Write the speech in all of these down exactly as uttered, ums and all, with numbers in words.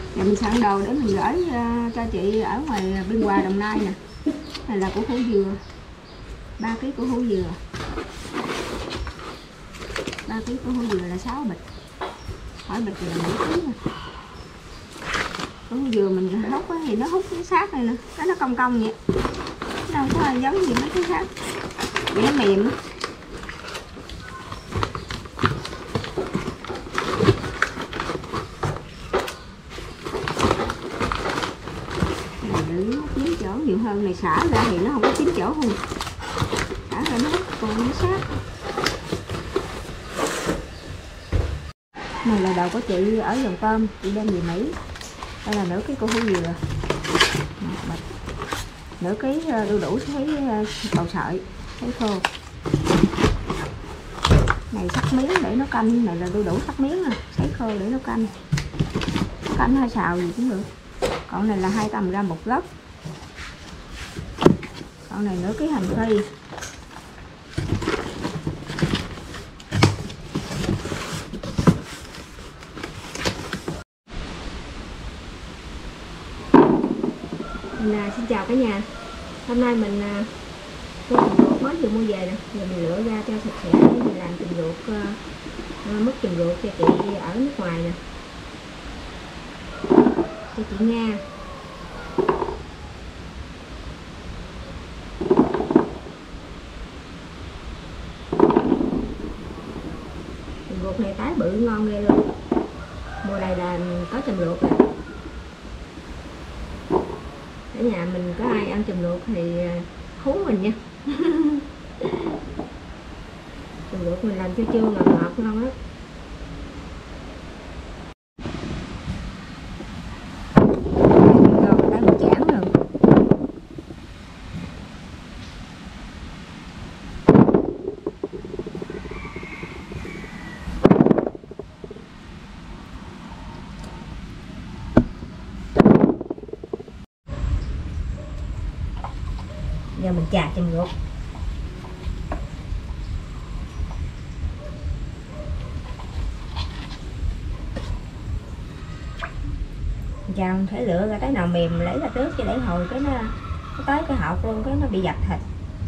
Giờ mình soạn đồ để mình gửi uh, cho chị ở ngoài Biên Hòa, Đồng Nai nè. Này là củ hủ dừa, ba ký củ hủ dừa, ba ký củ hủ dừa là sáu bịch, mỗi bịch là bảy ký nè. Củ hủ dừa mình hút thì nó hút cái xác này nè, cái nó cong cong vậy, đâu có giống gì mấy cái khác, vậy nó mềm á. Chín chỗ nhiều hơn, này xả ra thì nó không có chín chỗ không, xả ra nó hút còn nó sát. Này là đầu của chị ở Vòng Tôm, chị đem về Mỹ. Đây là nửa ký củ hủ dừa, nửa ký đu đủ sấy bầu sợi, sấy khô. Này sắc miếng để nấu canh, này là đu đủ sắc miếng nè, sấy khô để nấu canh, canh hay xào gì cũng được. Còn này là hai trăm gram bột gốc, còn này nửa ký hành phi, mình à, xin chào cả nhà. Hôm nay mình à, mua trùng ruột mới vừa mua về nè, giờ mình lựa ra cho sạch sẽ để mình làm trùng ruột, à, mứt trùng ruột cho chị ở nước ngoài nè, cho chị Nga. Trùng ruột này tái bự ngon ghê luôn, mùa này là có trùng ruột rồi. Ở nhà mình có ai ăn trùng ruột thì hú mình nha. Trùng ruột mình làm chua chua ngọt ngọt ngon lắm. Rồi đã bị chản rồi. Giờ mình chà trùng ruột. Chà phải lựa ra cái nào mềm lấy ra trước, chứ để hồi cái nó, nó tới cái hột luôn, cái nó bị dập thịt.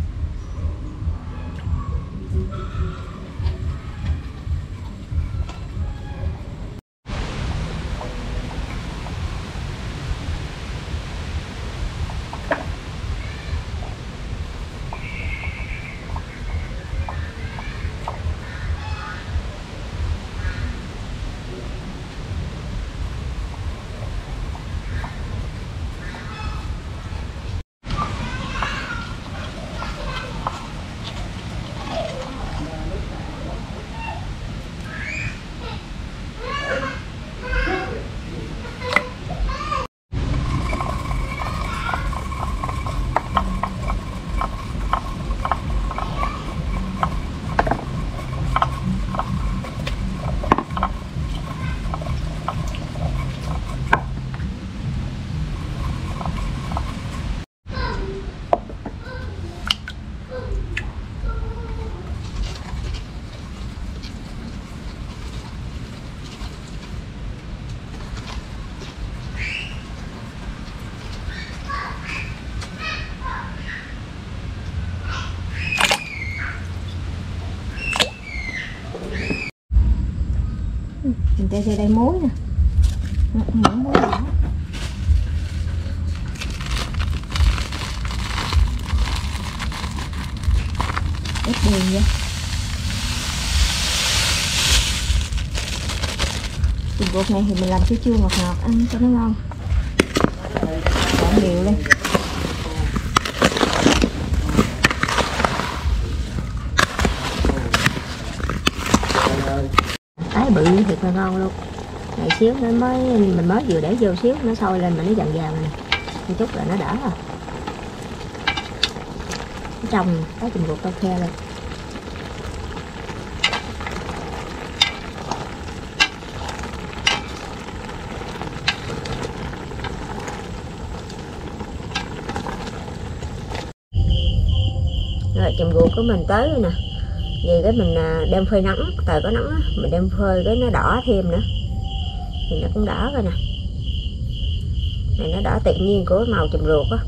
Mình cho vô đây muối nè, muối muối nhỏ, ít đường vô. Trùng ruột này thì mình làm chua chua ngọt ngọt ăn cho nó ngon, trộn đều lên. Tái bự thiệt là ngon luôn. Này xíu nó mới mình mới vừa để vô xíu nó sôi lên mà nó vàng vàng này, một chút là nó đỡ rồi. Trong cái trùng ruột tao khe lên. Rồi trùng ruột của mình tới rồi nè. Vậy cái mình đem phơi nắng, trời có nắng mình đem phơi cái nó đỏ thêm nữa thì nó cũng đỏ rồi nè. Này nó đỏ tự nhiên của màu chùm ruột á.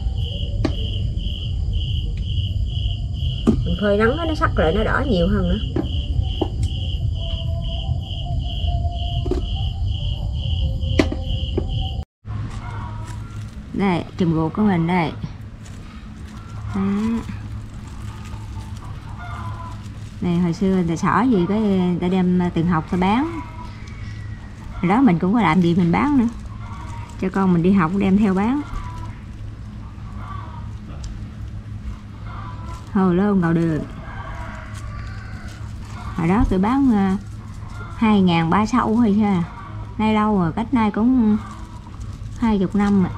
Mình phơi nắng nó sắc lại nó đỏ nhiều hơn nữa. Đây chùm ruột của mình đây. Đó. Này hồi xưa người ta xỏ gì cái người ta đem tiền học ta bán. Hồi đó mình cũng có làm gì mình bán nữa, cho con mình đi học đem theo bán. Hồi lô ngầu đường. Hồi đó tôi bán uh, hai ngàn ba sâu hay sao. Nay lâu rồi, cách nay cũng hai chục năm rồi.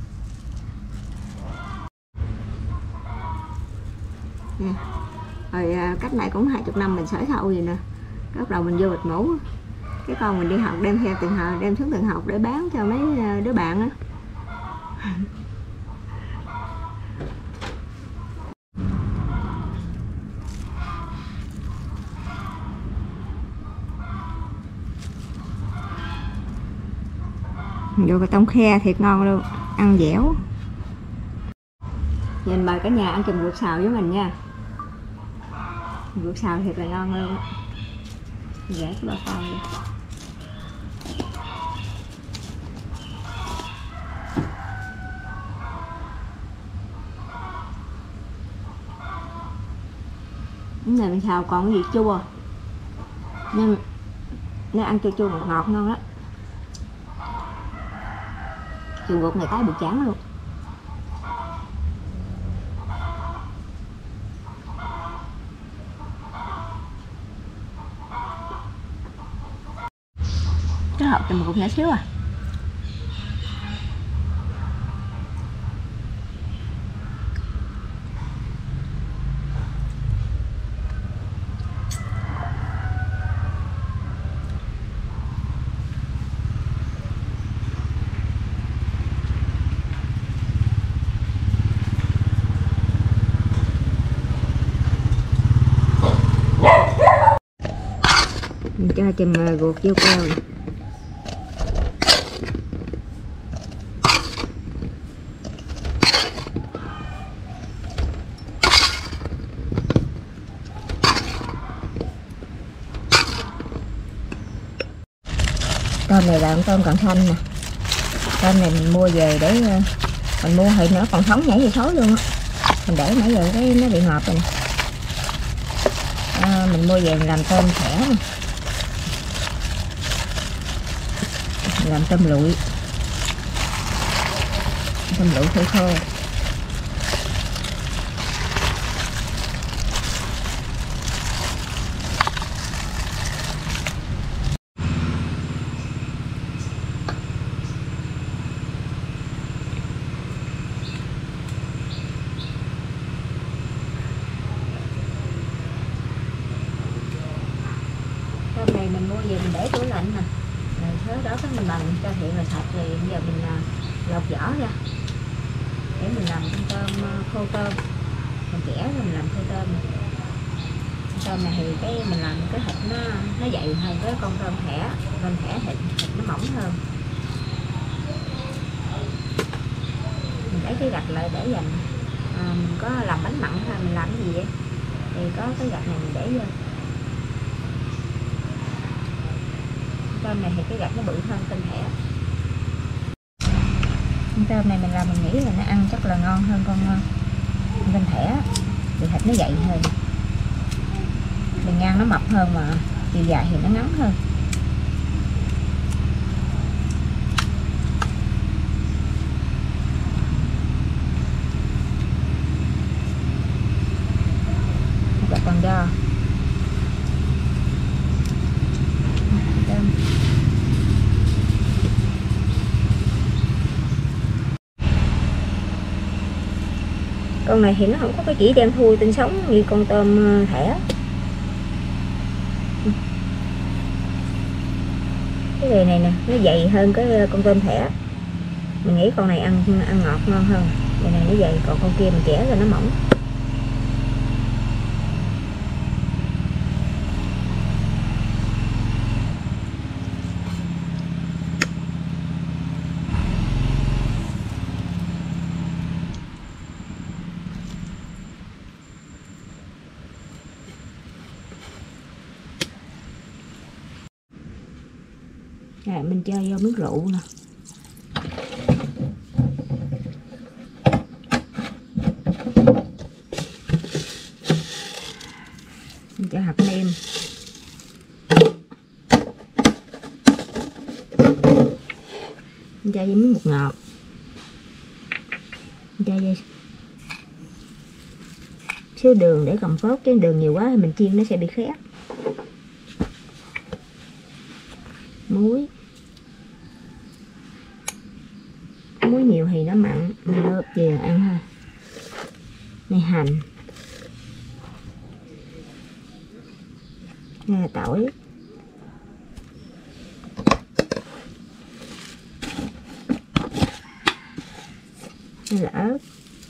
Nè. Rồi cách này cũng hai chục năm mình sởi sâu gì nè. Bắt đầu mình vô bịch mũ. Cái con mình đi học đem theo tiền học, đem xuống tiền học để bán cho mấy đứa bạn á. Vô cái tông khe thiệt ngon luôn, ăn dẻo. Nhìn mời cả nhà ăn chùm ruột xào với mình nha. Ruột xào thiệt là ngon luôn. Rẻ cái ba con đi. Cái này mình xào còn cái gì chua, nhưng nó ăn chua chua ngọt ngọt ngon đó. Chùm ruột này tái bị chán luôn. Cái hộp chùm ruột nhỏ xíu à. Mình cho chùm ruột vô keo này. Tôm này là tôm còn xanh nè. Tôm này mình mua về để mình mua thì nó còn sống nhảy về xối luôn á. Mình để nãy giờ cái nó bị ngọt rồi nè. À, mình mua về mình làm tôm thẻ nè. Mình làm tôm lụi. Tôm lụi khô khô. Tôm này mình mua về mình để tủ lạnh nè. Rồi thế đó cái mình bằng cho thiện là sạch rồi bây giờ mình lọc vỏ ra để mình làm con tôm khô tôm. Mình chẻ rồi mình làm khô tôm này. Tôm này thì cái mình làm cái thịt nó nó dày hơn cái con tôm thẻ. Tôm thẻ thịt, thịt nó mỏng hơn. Mình lấy cái gạch lại để dành à, mình có làm bánh mặn hay mình làm cái gì vậy thì có cái gạch này mình để vô. Tôm này thì cái gạch nó bự hơn tôm thẻ. Con tôm này mình làm mình nghĩ là nó ăn chắc là ngon hơn con, con tôm thẻ thì thịt nó dày hơn, bề ngang nó mập hơn mà chiều dài thì nó ngắn hơn. Gạch còn do con này thì nó không có cái chỉ đem thui tinh sống như con tôm thẻ. Cái này này nè nó dày hơn cái con tôm thẻ. Mình nghĩ con này ăn ăn ngọt ngon hơn. Cái này nó dày, còn con kia mình chẻ rồi nó mỏng. Rồi mình cho vô nước rượu nè. Mình cho hạt nêm. Mình cho với miếng bột ngọt. Mình cho vô xíu đường để cầm phốt, chứ đường nhiều quá thì mình chiên nó sẽ bị khét. Muối. Muối nhiều thì nó mặn, mình ướp về ăn thôi. Này hành. Này là tỏi. Đây là ớt.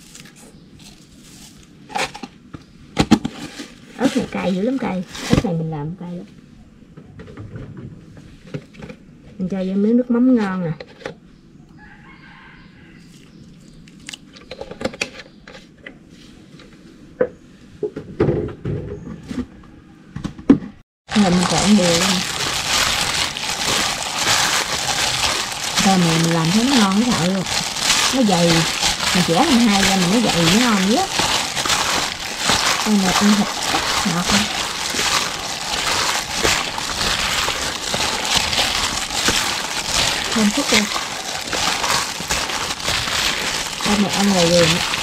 Ớt này cay dữ lắm, cay. Ớt này mình làm cay lắm. Mình cho vô miếng nước mắm ngon nè. Rồi mình trộn đều luôn. Rồi mình, mình làm thấy nó ngon nó sợ luôn. Nó dày. Mình chẻ lên hai ra mình nó dày nó ngon dữ á. Đây là ăn thịt ngọt không? Thêm phút luôn. Đây này ăn rồi liền.